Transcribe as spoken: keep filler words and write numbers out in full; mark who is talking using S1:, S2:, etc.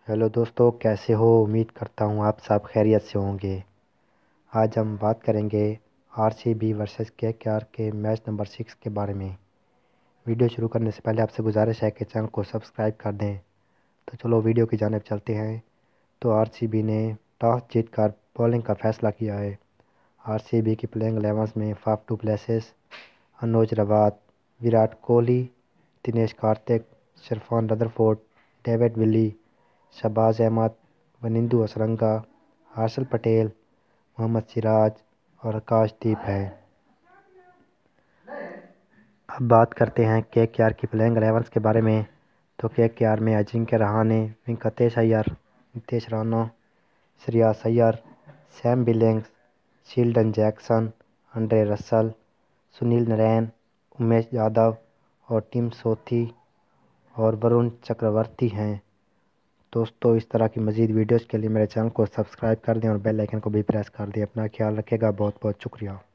S1: Hello दोस्तों, कैसे हो। उम्मीद करता हूँ आप सब खैरियत से होंगे। आज हम बात करेंगे आरसीबी वर्सेस केकेआर के मैच नंबर सिक्स के बारे में। वीडियो शुरू करने से पहले आपसे गुजारिश है कि चैनल को सब्सक्राइब कर दें। तो चलो वीडियो की जानिब चलते हैं। तो आरसीबी ने टॉस जीतकर बॉलिंग का फैसला किया है। आरसीबी की प्लेइंग इलेवन में Faf du Plessis, Anuj Rawat, Virat Kohli, Dinesh Karthik, इरफान Rutherford, David Willey, Shahbaz Ahmed, Wanindu Hasaranga, Harshal Patel, Mohammed Siraj और आकाशदीप है। अब बात करते हैं केकेआर की प्लेइंग इलेवन के बारे में। तो केकेआर में Ajinkya Rahane, Venkatesh Iyer, Nitish Rana, Shreyas Iyer, Sam Billings, Sheldon Jackson, Andre Russell, Sunil Narine, Umesh Yadav और टिम सोथी और वरुण चक्रवर्ती हैं। दोस्तों, इस तरह की मज़ीद वीडियोज़ के लिए मेरे चैनल को सब्सक्राइब कर दें और बेल आइकन को भी प्रेस कर दें। अपना ख्याल रखिएगा। बहुत बहुत शुक्रिया।